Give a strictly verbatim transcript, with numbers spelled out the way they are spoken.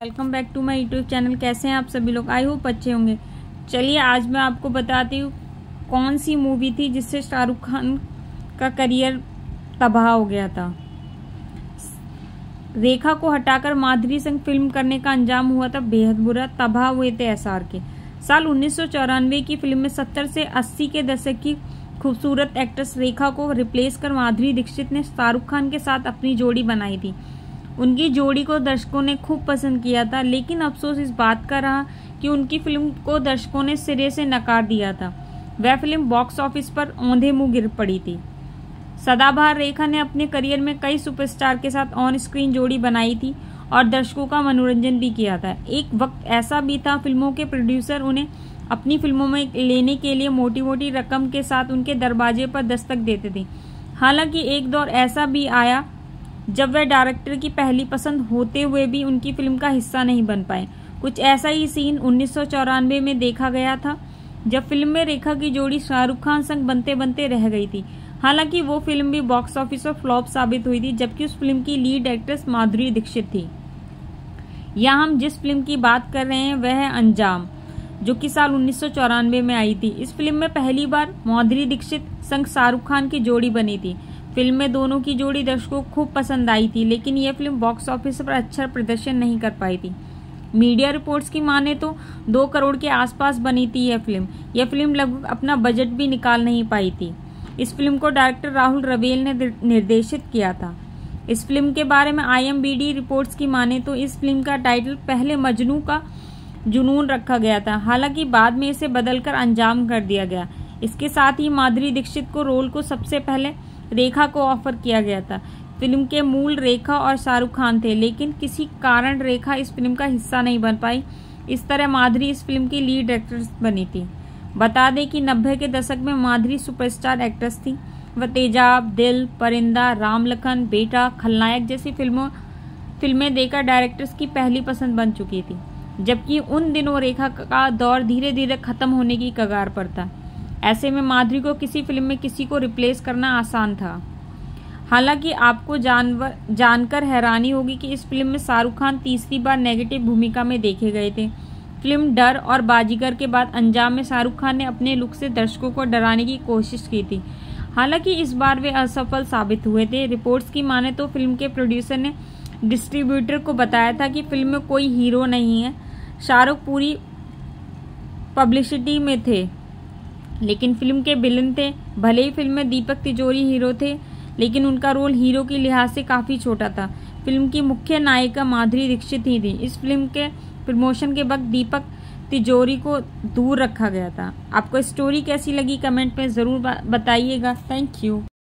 Welcome back to my YouTube channel. कैसे हैं आप सभी लोग? आई होप अच्छे होंगे। चलिए आज मैं आपको बताती हूँ कौन सी मूवी थी जिससे शाहरुख खान का करियर तबाह हो गया था। रेखा को हटाकर माधुरी संग फिल्म करने का अंजाम हुआ था बेहद बुरा। तबाह हुए थे एस आर के। साल उन्नीस सौ चौरानवे की फिल्म में सत्तर से अस्सी के दशक की खूबसूरत एक्ट्रेस रेखा को रिप्लेस कर माधुरी दीक्षित ने शाहरुख खान के साथ अपनी जोड़ी बनाई थी। उनकी जोड़ी को दर्शकों ने खूब पसंद किया था, लेकिन अफसोस इस बात का रहा कि उनकी फिल्म को दर्शकों ने सिरे से नकार दिया था। वह फिल्म बॉक्स ऑफिस पर औंधे मुंह गिर पड़ी थी। सदाबहार रेखा ने अपने करियर में कई सुपरस्टार के साथ ऑन स्क्रीन जोड़ी बनाई थी और दर्शकों का मनोरंजन भी किया था। एक वक्त ऐसा भी था फिल्मों के प्रोड्यूसर उन्हें अपनी फिल्मों में लेने के लिए मोटी मोटी रकम के साथ उनके दरवाजे पर दस्तक देते थे। हालांकि एक दौर ऐसा भी आया जब वह डायरेक्टर की पहली पसंद होते हुए भी उनकी फिल्म का हिस्सा नहीं बन पाए। कुछ ऐसा ही सीन उन्नीस सौ चौरानवे में देखा गया था, जब फिल्म में रेखा की जोड़ी शाहरुख खान संग बनते बनते रह गई थी। हालांकि वो फिल्म भी बॉक्स ऑफिस पर फ्लॉप साबित हुई थी, जबकि उस फिल्म की लीड एक्ट्रेस माधुरी दीक्षित थी। यहाँ हम जिस फिल्म की बात कर रहे हैं वह है अंजाम, जो कि साल उन्नीस सौ चौरानवे में आई थी। इस फिल्म में पहली बार माधुरी दीक्षित संग शाहरुख खान की जोड़ी बनी थी। फिल्म में दोनों की जोड़ी दर्शकों को खूब पसंद आई थी, लेकिन यह फिल्म बॉक्स ऑफिस पर अच्छा प्रदर्शन नहीं कर पाई थी। मीडिया रिपोर्ट्स की माने तो दो करोड़ के आसपास बनी थी यह फिल्म। यह फिल्म लगभग अपना बजट भी निकाल नहीं पाई थी। इस फिल्म को डायरेक्टर राहुल रवेल ने निर्देशित किया था। इस फिल्म के बारे में I M D B reports की माने तो इस फिल्म का टाइटल पहले मजनू का जुनून रखा गया था, हालांकि बाद में इसे बदलकर अंजाम कर दिया गया। इसके साथ ही माधुरी दीक्षित को रोल को सबसे पहले रेखा को ऑफर किया गया था। फिल्म के मूल रेखा और शाहरुख खान थे, लेकिन किसी कारण रेखा इस फिल्म का हिस्सा नहीं बन पाई। इस तरह माधुरी इस फिल्म की लीड एक्ट्रेस बनी थी। बता दें कि नब्बे के दशक में माधुरी सुपरस्टार एक्ट्रेस थी। वह तेजाब, दिल, परिंदा, राम लखन, बेटा, खलनायक जैसी फिल्मों फिल्में देकर डायरेक्टर्स की पहली पसंद बन चुकी थी, जबकि उन दिनों रेखा का दौर धीरे धीरे खत्म होने की कगार पर था। ऐसे में माधुरी को किसी फिल्म में किसी को रिप्लेस करना आसान था। हालांकि आपको जानवर जानकर हैरानी होगी कि इस फिल्म में शाहरुख खान तीसरी बार नेगेटिव भूमिका में देखे गए थे। फिल्म डर और बाजीगर के बाद अंजाम में शाहरुख खान ने अपने लुक से दर्शकों को डराने की कोशिश की थी। हालांकि इस बार वे असफल साबित हुए थे। रिपोर्ट्स की माने तो फिल्म के प्रोड्यूसर ने डिस्ट्रीब्यूटर को बताया था कि फिल्म में कोई हीरो नहीं है। शाहरुख पूरी पब्लिसिटी में थे, लेकिन फिल्म के विलन थे। भले ही फिल्म में दीपक तिजोरी हीरो थे, लेकिन उनका रोल हीरो के लिहाज से काफी छोटा था। फिल्म की मुख्य नायिका माधुरी दीक्षित ही थी। इस फिल्म के प्रमोशन के वक्त दीपक तिजोरी को दूर रखा गया था। आपको स्टोरी कैसी लगी कमेंट में जरूर बताइएगा। Thank you.